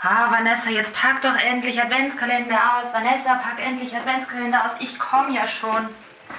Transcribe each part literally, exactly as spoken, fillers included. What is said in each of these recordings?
Ah, Vanessa, jetzt pack doch endlich Adventskalender aus. Vanessa, pack endlich Adventskalender aus. Ich komme ja schon.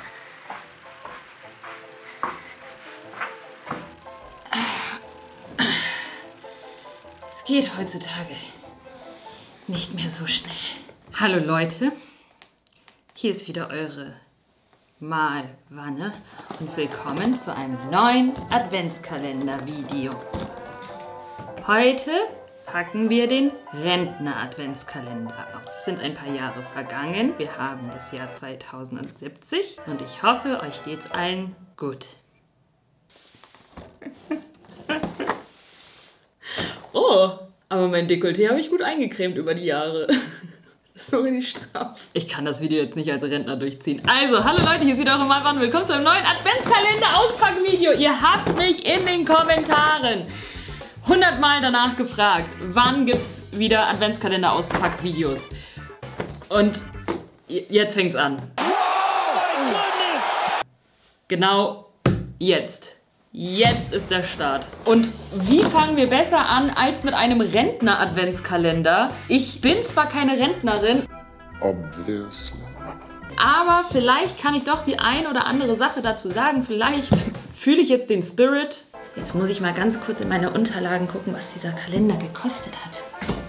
Es geht heutzutage nicht mehr so schnell. Hallo Leute, hier ist wieder eure Malwanne und willkommen zu einem neuen Adventskalender-Video. Heute packen wir den Rentner-Adventskalender aus. Es sind ein paar Jahre vergangen. Wir haben das Jahr zweitausendsiebzig und ich hoffe, euch geht's allen gut. Oh, aber mein Dekolleté habe ich gut eingecremt über die Jahre. Das ist so richtig straff. Ich kann das Video jetzt nicht als Rentner durchziehen. Also, hallo Leute, hier ist wieder eure Malwanne. Willkommen zu einem neuen Adventskalender-Auspackvideo. Ihr habt mich in den Kommentaren hundertmal danach gefragt, wann gibt es wieder Adventskalender-Auspack-Videos. Und jetzt fängt's an. Genau jetzt. Jetzt ist der Start. Und wie fangen wir besser an als mit einem Rentner-Adventskalender? Ich bin zwar keine Rentnerin, obviously, aber vielleicht kann ich doch die ein oder andere Sache dazu sagen. Vielleicht fühle ich jetzt den Spirit. Jetzt muss ich mal ganz kurz in meine Unterlagen gucken, was dieser Kalender gekostet hat.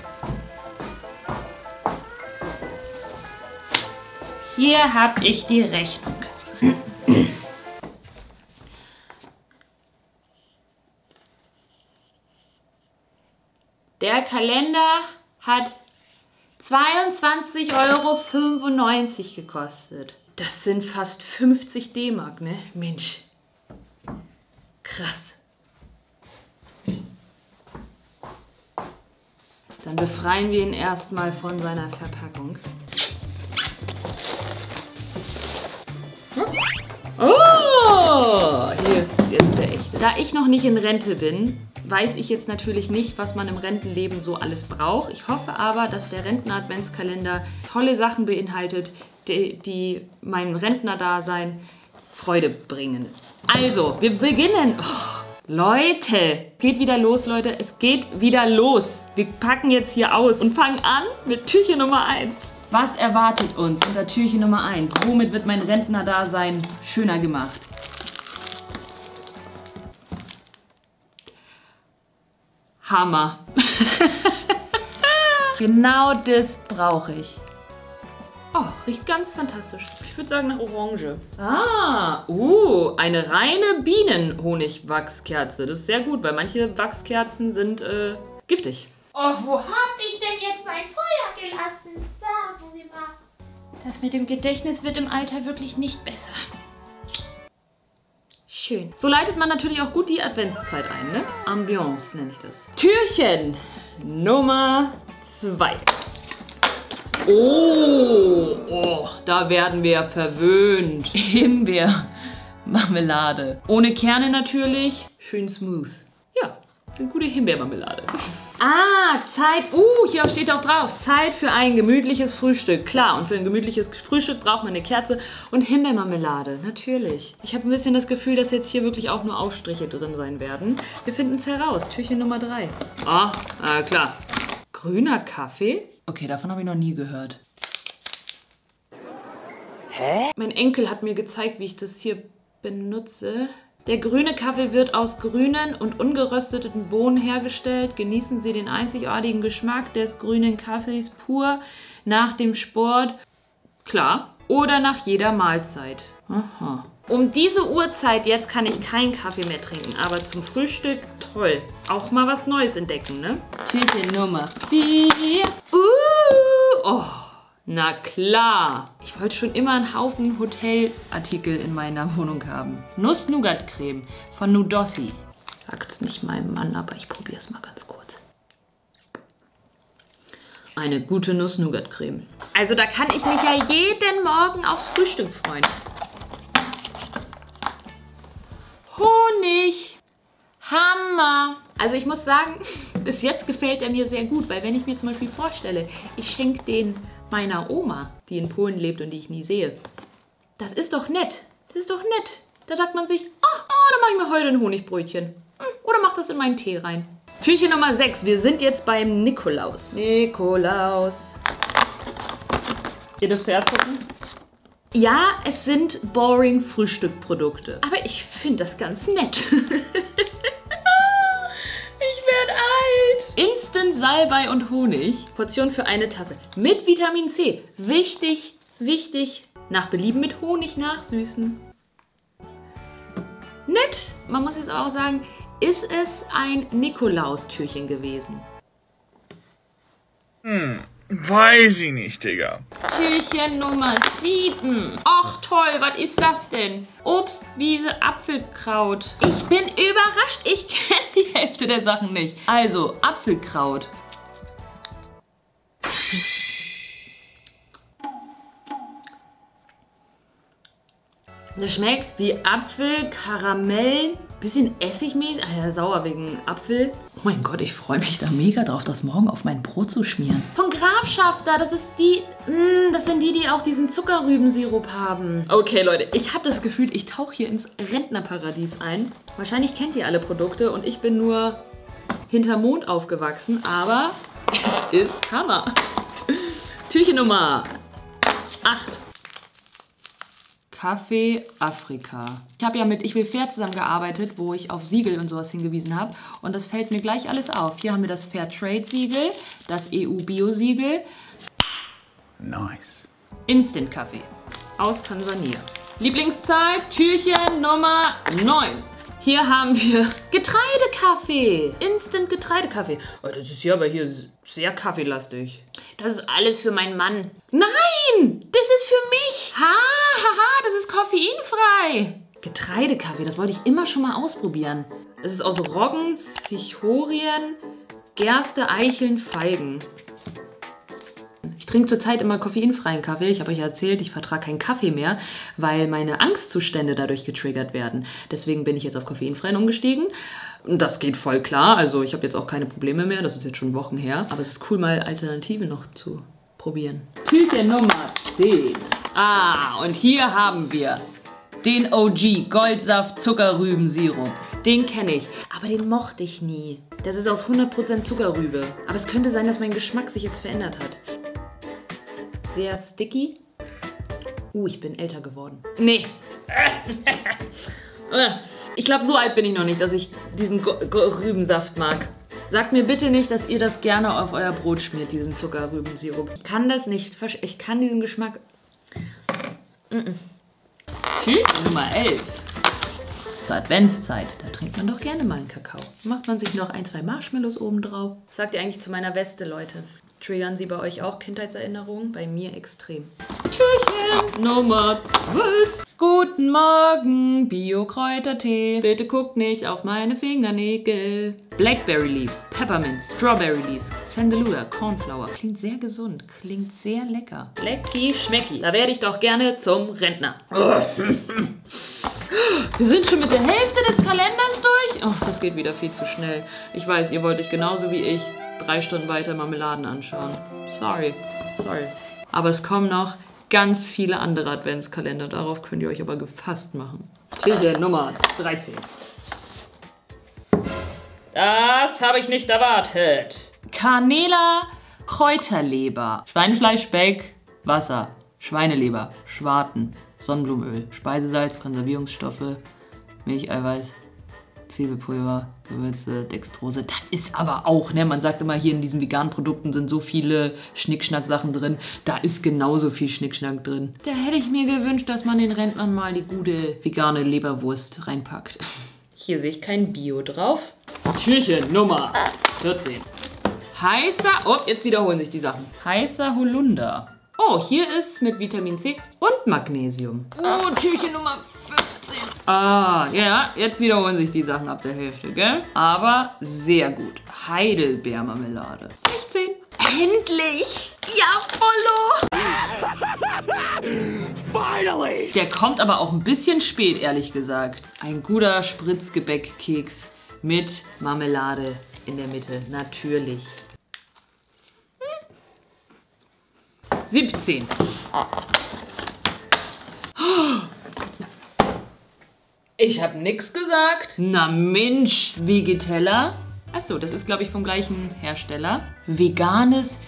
Hier habe ich die Rechnung. Der Kalender hat zweiundzwanzig Euro fünfundneunzig gekostet. Das sind fast fünfzig D-Mark, ne? Mensch. Krass. Dann befreien wir ihn erstmal von seiner Verpackung. Oh, hier ist jetzt der echte. Da ich noch nicht in Rente bin, weiß ich jetzt natürlich nicht, was man im Rentenleben so alles braucht. Ich hoffe aber, dass der Rentner-Adventskalender tolle Sachen beinhaltet, die, die meinem Rentnerdasein Freude bringen. Also, wir beginnen. Oh, Leute, geht wieder los, Leute. Es geht wieder los. Wir packen jetzt hier aus und fangen an mit Türchen Nummer eins. Was erwartet uns unter Türchen Nummer eins? Womit wird mein Rentnerdasein schöner gemacht? Hammer. Genau das brauche ich. Oh, riecht ganz fantastisch. Ich würde sagen nach Orange. Ah, uh, eine reine Bienenhonigwachskerze. Das ist sehr gut, weil manche Wachskerzen sind äh, giftig. Oh, wo hab ich denn jetzt mein Feuer gelassen? Sagen Sie mal. Das mit dem Gedächtnis wird im Alter wirklich nicht besser. Schön. So leitet man natürlich auch gut die Adventszeit ein, ne? Ambiance nenne ich das. Türchen Nummer zwei. Oh, oh, da werden wir verwöhnt. Himbeermarmelade. Ohne Kerne natürlich. Schön smooth. Ja, eine gute Himbeermarmelade. Ah, Zeit. Uh, hier steht auch drauf. Zeit für ein gemütliches Frühstück. Klar, und für ein gemütliches Frühstück braucht man eine Kerze und Himbeermarmelade. Natürlich. Ich habe ein bisschen das Gefühl, dass jetzt hier wirklich auch nur Aufstriche drin sein werden. Wir finden es heraus. Türchen Nummer drei. Ah, äh, klar. Grüner Kaffee? Okay, davon habe ich noch nie gehört. Hä? Mein Enkel hat mir gezeigt, wie ich das hier benutze. Der grüne Kaffee wird aus grünen und ungerösteten Bohnen hergestellt. Genießen Sie den einzigartigen Geschmack des grünen Kaffees pur nach dem Sport, klar, oder nach jeder Mahlzeit. Aha. Um diese Uhrzeit jetzt kann ich keinen Kaffee mehr trinken, aber zum Frühstück toll. Auch mal was Neues entdecken, ne? Türchen Nummer vier. Uh, oh. Na klar. Ich wollte schon immer einen Haufen Hotelartikel in meiner Wohnung haben. Nuss-Nougat-Creme von Nudossi. Sagt's nicht meinem Mann, aber ich probiere es mal ganz kurz. Eine gute Nuss-Nougat-Creme. Also da kann ich mich ja jeden Morgen aufs Frühstück freuen. Honig. Hammer. Also ich muss sagen, bis jetzt gefällt er mir sehr gut, weil wenn ich mir zum Beispiel vorstelle, ich schenke den meiner Oma, die in Polen lebt und die ich nie sehe. Das ist doch nett. Das ist doch nett. Da sagt man sich, oh, oh, dann mache ich mir heute ein Honigbrötchen. Oder mach das in meinen Tee rein. Türchen Nummer sechs. Wir sind jetzt beim Nikolaus. Nikolaus. Ihr dürft zuerst gucken. Ja, es sind boring Frühstückprodukte. Aber ich finde das ganz nett. Ich werde alt. Instant Salbei und Honig. Portion für eine Tasse. Mit Vitamin C. Wichtig, wichtig. Nach Belieben mit Honig nachsüßen. Nett. Man muss jetzt auch sagen, ist es ein Nikolaustürchen gewesen? Hm, weiß ich nicht, Digga. Türchen Nummer sieben. Ach toll, was ist das denn? Obst, Wiese, Apfelkraut. Ich bin überrascht, ich kenne die Hälfte der Sachen nicht. Also, Apfelkraut. Das schmeckt wie Apfel, Karamell, bisschen essigmäßig. Ah ja, sauer wegen Apfel. Oh mein Gott, ich freue mich da mega drauf, das morgen auf mein Brot zu schmieren. Von Grafschafter, das ist die, mh, das sind die, die auch diesen Zuckerrübensirup haben. Okay, Leute, ich habe das Gefühl, ich tauche hier ins Rentnerparadies ein. Wahrscheinlich kennt ihr alle Produkte und ich bin nur hinterm Mond aufgewachsen, aber es ist Hammer. Türchen Nummer acht. Kaffee Afrika. Ich habe ja mit Ich will fair zusammengearbeitet, wo ich auf Siegel und sowas hingewiesen habe. Und das fällt mir gleich alles auf. Hier haben wir das Fairtrade-Siegel, das E U-Bio-Siegel. Nice. Instant-Kaffee aus Tansania. Lieblingszahl, Türchen Nummer neun. Hier haben wir Getreidekaffee. Instant-Getreidekaffee. Oh, das ist ja aber hier sehr kaffeelastig. Das ist alles für meinen Mann. Nein, das ist für mich. Ha, ha, ha, das ist koffeinfrei. Getreidekaffee, das wollte ich immer schon mal ausprobieren. Es ist aus Roggen, Zichorien, Gerste, Eicheln, Feigen. Ich trinke zurzeit immer koffeinfreien Kaffee. Ich habe euch ja erzählt, ich vertrage keinen Kaffee mehr, weil meine Angstzustände dadurch getriggert werden. Deswegen bin ich jetzt auf koffeinfreien umgestiegen. Das geht voll klar. Also ich habe jetzt auch keine Probleme mehr. Das ist jetzt schon Wochen her. Aber es ist cool, mal Alternativen noch zu probieren. Türchen Nummer zehn. Ah, und hier haben wir den O G Goldsaft Zuckerrübensirup. Den kenne ich, aber den mochte ich nie. Das ist aus hundert Prozent Zuckerrübe. Aber es könnte sein, dass mein Geschmack sich jetzt verändert hat. Sehr sticky. Uh, ich bin älter geworden. Nee. Ich glaube, so alt bin ich noch nicht, dass ich diesen Rübensaft mag. Sagt mir bitte nicht, dass ihr das gerne auf euer Brot schmiert, diesen Zuckerrübensirup. Ich kann das nicht. Ich kann diesen Geschmack... Mm-mm. Türchen Nummer elf. Zur Adventszeit, da trinkt man doch gerne mal einen Kakao. Macht man sich noch ein, zwei Marshmallows oben drauf. Was sagt ihr eigentlich zu meiner Weste, Leute? Triggern sie bei euch auch Kindheitserinnerungen? Bei mir extrem. Türchen Nummer zwölf. Guten Morgen, Bio-Kräutertee. Bitte guckt nicht auf meine Fingernägel. Blackberry Leaves, Peppermint, Strawberry Leaves, Sandalwood, Cornflower. Klingt sehr gesund, klingt sehr lecker. Lecki schmecki. Da werde ich doch gerne zum Rentner. Wir sind schon mit der Hälfte des Kalenders durch. Oh, das geht wieder viel zu schnell. Ich weiß, ihr wollt euch genauso wie ich drei Stunden weiter Marmeladen anschauen. Sorry, sorry. Aber es kommen noch ganz viele andere Adventskalender. Darauf könnt ihr euch aber gefasst machen. Türchen Nummer dreizehn. Das habe ich nicht erwartet. Canela Kräuterleber. Schweinefleisch, Speck, Wasser. Schweineleber, Schwarten, Sonnenblumenöl, Speisesalz, Konservierungsstoffe, Milcheiweiß, Zwiebelpulver, Gewürze, Dextrose. Das ist aber auch, ne? Man sagt immer, hier in diesen veganen Produkten sind so viele Schnickschnack-Sachen drin. Da ist genauso viel Schnickschnack drin. Da hätte ich mir gewünscht, dass man den Rentnern mal die gute vegane Leberwurst reinpackt. Hier sehe ich kein Bio drauf. Türchen Nummer vierzehn. Heißer, oh, jetzt wiederholen sich die Sachen. Heißer Holunder. Oh, hier ist mit Vitamin C und Magnesium. Oh, Türchen Nummer fünfzehn. Ah, ja, jetzt wiederholen sich die Sachen ab der Hälfte, gell? Aber sehr gut. Heidelbeermarmelade. sechzehn. Endlich! Ja, Follow! Finally! Der kommt aber auch ein bisschen spät, ehrlich gesagt. Ein guter Spritzgebäckkeks mit Marmelade in der Mitte. Natürlich. siebzehn. Ich habe nichts gesagt. Na Mensch, Vegetella. Achso, das ist, glaube ich, vom gleichen Hersteller. Veganes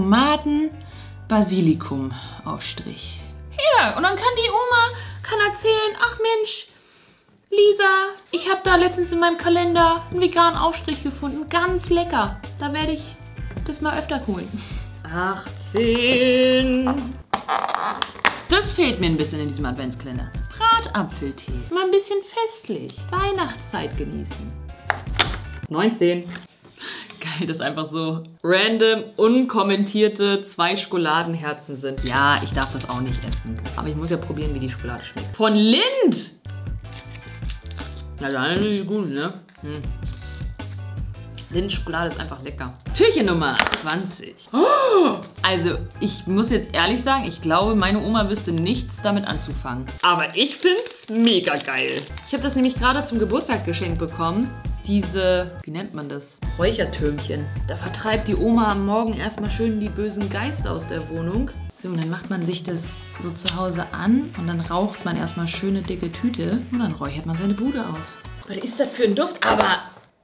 Tomaten-Basilikum-Aufstrich. Ja, und dann kann die Oma kann erzählen, ach Mensch, Lisa, ich habe da letztens in meinem Kalender einen veganen Aufstrich gefunden. Ganz lecker. Da werde ich das mal öfter holen. achtzehn. Das fehlt mir ein bisschen in diesem Adventskalender. Bratapfeltee. Mal ein bisschen festlich. Weihnachtszeit genießen. neunzehn. Geil, dass einfach so random, unkommentierte zwei Schokoladenherzen sind. Ja, ich darf das auch nicht essen. Aber ich muss ja probieren, wie die Schokolade schmeckt. Von Lindt! Na, dann ist die gut, ne? Hm. Lindt-Schokolade ist einfach lecker. Türchen Nummer zwanzig. Oh! Also, ich muss jetzt ehrlich sagen, ich glaube, meine Oma wüsste nichts damit anzufangen. Aber ich find's mega geil. Ich habe das nämlich gerade zum Geburtstag geschenkt bekommen. Diese, wie nennt man das? Räuchertürmchen. Da vertreibt die Oma am Morgen erstmal schön die bösen Geister aus der Wohnung. So, und dann macht man sich das so zu Hause an und dann raucht man erstmal schöne dicke Tüte und dann räuchert man seine Bude aus. Was ist das für ein Duft? Aber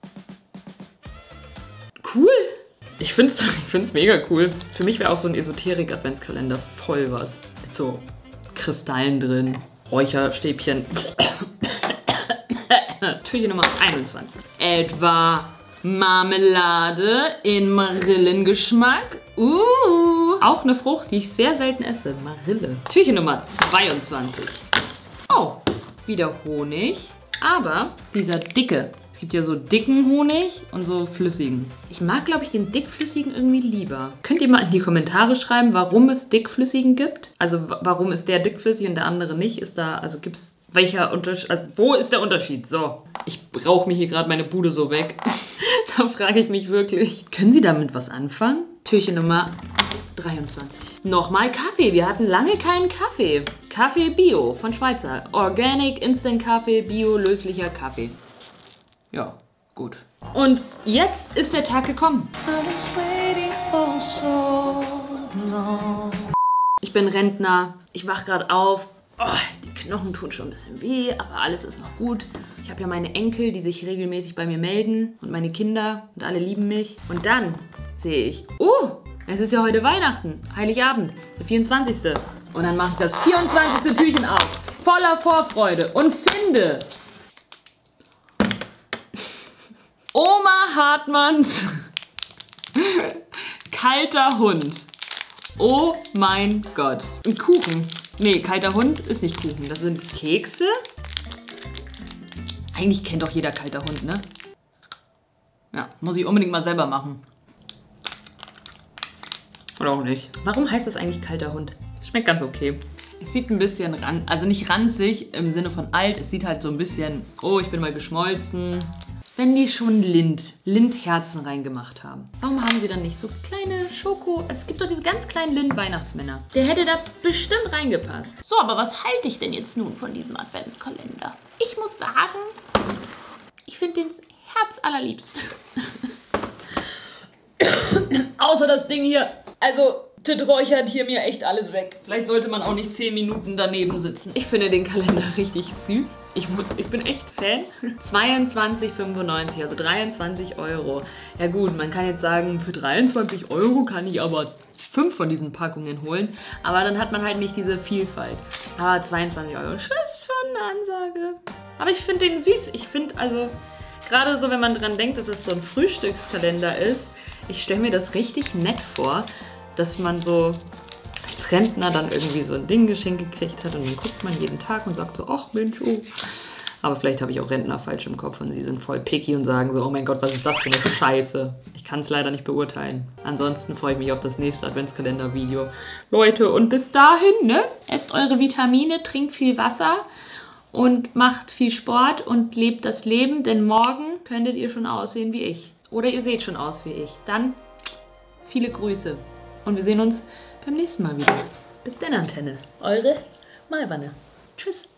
cool. Ich find's, ich find's mega cool. Für mich wäre auch so ein Esoterik-Adventskalender voll was. Mit so Kristallen drin, Räucherstäbchen. Türchen Nummer einundzwanzig. Etwa Marmelade in Marillengeschmack. Uh, auch eine Frucht, die ich sehr selten esse. Marille. Türchen Nummer zweiundzwanzig. Oh, wieder Honig. Aber dieser dicke. Es gibt ja so dicken Honig und so flüssigen. Ich mag, glaube ich, den dickflüssigen irgendwie lieber. Könnt ihr mal in die Kommentare schreiben, warum es dickflüssigen gibt? Also warum ist der dickflüssig und der andere nicht? Ist da, also gibt es welcher Unterschied? Also wo ist der Unterschied? So, ich rauche mir hier gerade meine Bude so weg. Da frage ich mich wirklich, können Sie damit was anfangen? Türchen Nummer dreiundzwanzig. Nochmal Kaffee. Wir hatten lange keinen Kaffee. Kaffee Bio von Schweizer. Organic Instant Kaffee, Bio löslicher Kaffee. Ja, gut. Und jetzt ist der Tag gekommen. Ich bin Rentner. Ich wach gerade auf. Oh, die Knochen tun schon ein bisschen weh, aber alles ist noch gut. Ich habe ja meine Enkel, die sich regelmäßig bei mir melden und meine Kinder und alle lieben mich. Und dann sehe ich, oh, es ist ja heute Weihnachten, Heiligabend, der vierundzwanzigste Und dann mache ich das vierundzwanzigste Türchen auf, voller Vorfreude und finde Oma Hartmanns kalter Hund. Oh mein Gott. Ein Kuchen. Nee, kalter Hund ist nicht Kuchen. Das sind Kekse. Eigentlich kennt doch jeder kalter Hund, ne? Ja, muss ich unbedingt mal selber machen. Oder auch nicht. Warum heißt das eigentlich kalter Hund? Schmeckt ganz okay. Es sieht ein bisschen ran, also nicht ranzig im Sinne von alt. Es sieht halt so ein bisschen, oh, ich bin mal geschmolzen. Wenn die schon Lindt, Lindt-Herzen reingemacht haben, warum haben sie dann nicht so kleine Schoko... Es gibt doch diese ganz kleinen Lindt-Weihnachtsmänner. Der hätte da bestimmt reingepasst. So, aber was halte ich denn jetzt nun von diesem Adventskalender? Ich muss sagen, ich finde den herzallerliebst. Außer das Ding hier. Also, das räuchert hier mir echt alles weg. Vielleicht sollte man auch nicht zehn Minuten daneben sitzen. Ich finde den Kalender richtig süß. Ich, ich bin echt Fan. zweiundzwanzig fünfundneunzig, also dreiundzwanzig Euro. Ja gut, man kann jetzt sagen, für dreiundzwanzig Euro kann ich aber fünf von diesen Packungen holen. Aber dann hat man halt nicht diese Vielfalt. Aber zweiundzwanzig Euro, das ist schon eine Ansage. Aber ich finde den süß. Ich finde also, gerade so, wenn man dran denkt, dass es so ein Frühstückskalender ist, ich stelle mir das richtig nett vor, dass man so als Rentner dann irgendwie so ein Ding geschenkt gekriegt hat und dann guckt man jeden Tag und sagt so, ach Mensch, oh. Aber vielleicht habe ich auch Rentner falsch im Kopf und sie sind voll picky und sagen so, oh mein Gott, was ist das für eine Scheiße. Ich kann es leider nicht beurteilen. Ansonsten freue ich mich auf das nächste Adventskalender-Video. Leute, und bis dahin, ne? Esst eure Vitamine, trinkt viel Wasser und macht viel Sport und lebt das Leben, denn morgen könntet ihr schon aussehen wie ich. Oder ihr seht schon aus wie ich. Dann viele Grüße. Und wir sehen uns beim nächsten Mal wieder. Bis dann, Antenne. Eure Malwanne. Tschüss.